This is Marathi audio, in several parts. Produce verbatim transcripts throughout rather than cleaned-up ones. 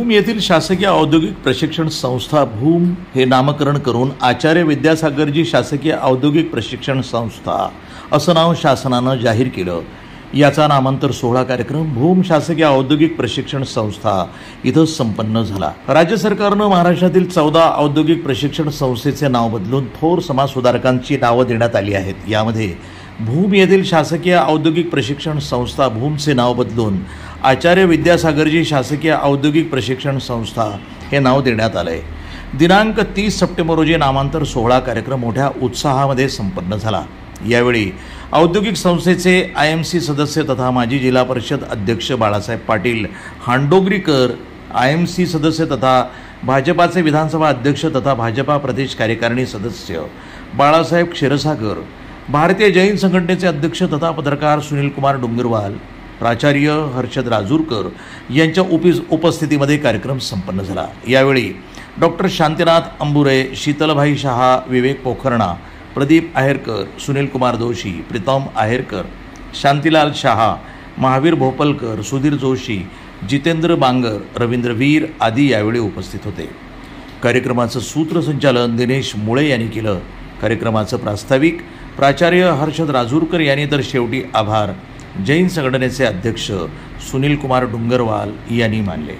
भूम येथील शासकीय औद्योगिक प्रशिक्षण संस्था भूम हे नामकरण करून आचार्य विद्यासागरजी शासकीय औद्योगिक प्रशिक्षण संस्था असं नाव शासनानं जाहीर केलं। याचा नामांतर सोहळा कार्यक्रम भूम शासकीय औद्योगिक प्रशिक्षण संस्था इथं संपन्न झाला। राज्य सरकारनं महाराष्ट्रातील चौदा औद्योगिक प्रशिक्षण संस्थेचे नाव बदलून थोर समाजसुधारकांची नावं देण्यात आली आहेत। यामध्ये भूम येथील शासकीय औद्योगिक प्रशिक्षण संस्था भूमचे नाव बदलून आचार्य विद्यासागरजी शासकीय औद्योगिक प्रशिक्षण संस्था हे नाव देण्यात आलंय। दिनांक तीस सप्टेंबर रोजी नामांतर सोहळा कार्यक्रम मोठ्या उत्साहामध्ये संपन्न झाला। यावेळी औद्योगिक संस्थेचे आय एम सी सदस्य तथा माजी जिल्हा परिषद अध्यक्ष Balasaheb Patil Handogrikar, I M C सदस्य तथा भाजपाचे विधानसभा अध्यक्ष तथा भाजपा प्रदेश कार्यकारिणी सदस्य बाळासाहेब क्षीरसागर, भारतीय जैन संघटनेचे अध्यक्ष तथा पत्रकार सुनील कुमार डोंगरवाल, प्राचार्य हर्षद राजूरकर यांच्या उपस्थितीमध्ये कार्यक्रम संपन्न झाला। यावेळी डॉक्टर शांतीनाथ अंबुरे, शीतलभाई शहा, विवेक पोखरणा, प्रदीप आहेरकर, सुनील कुमार जोशी, प्रीतम आहेरकर, शांतीलाल शहा, महावीर भोपलकर, सुधीर जोशी, जितेंद्र बांगर, रवींद्र वीर आदी यावेळी उपस्थित होते। कार्यक्रमाचं सूत्रसंचालन दिनेश मुळे यांनी केलं। कार्यक्रमाचं प्रास्ताविक प्राचार्य हर्षद राजूरकर यांनी तर शेवटी आभार जैन संघटनेचे अध्यक्ष सुनील कुमार डोंगरवाल यांनी मानले।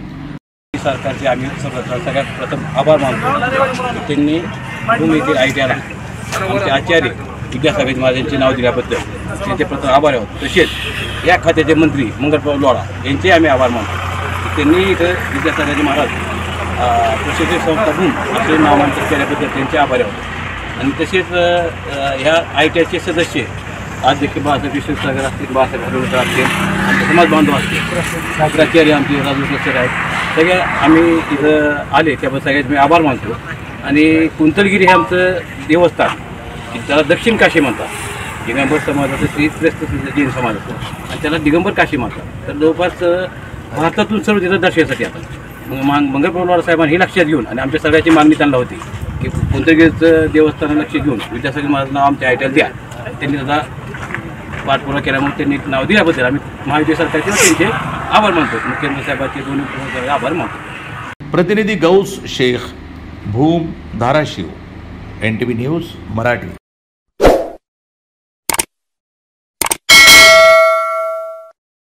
सरकारचे आम्ही सगळ्यात प्रथम आभार मानतो। त्यांनी भूम येथील आय टी आयला आमचे आचार्य विद्यासागर महाराजांचे नाव दिल्याबद्दल त्यांचे प्रथम आभार आहोत। तसेच या खात्याचे मंत्री मंगलप्रभू लोढा यांचे आम्ही आभार मानतो। त्यांनी इथं विद्यासागरजी महाराज प्रशिक्षण संस्था भूम असे नामांकित केल्याबद्दल त्यांचे आभार आहोत। आणि तसेच ह्या आय टी आयचे सदस्य आज देखील बाळासाहेब विश्वेश्वर असतील, बाळासाहेब हरवळकर असतील, आमचे समाज बांधव असतील, प्राचार्य आमचे राजूरकर सर आहेत, सगळ्या आम्ही इथं आले त्याबद्दल सगळ्यात मी आभार मानतो। आणि कुंतलगिरी हे आमचं देवस्थान, त्याला दक्षिण काशी म्हणतात। दिगंबर समाजाचं श्री श्रेष्ठ जैन समाज असतो आणि त्याला दिगंबर काशी म्हणतात। तर जवळपास भारतातून सर्व तिथं दर्शनासाठी येतात। मग मा मंगलप्रभू लोढा साहेबांनी हे लक्षात घेऊन आणि आमच्या सगळ्याची मागणी त्यांना होती की कुंतलगिरीचं देवस्थान लक्ष घेऊन विद्यासागर महाराज नाव आमच्या आय टी आयला द्या। त्यांनी त्याचा पाठपुरावा केल्यामुळे त्यांनी नाव दिल्याबद्दल आम्ही महायुती सरकारचे त्यांचे आभार मानतो। मुख्यमंत्री साहेबांचे दोन्ही आभार मानतो। प्रतिनिधी Gaus Shaikh, Bhum, Dharashiv, N T V news Marathi.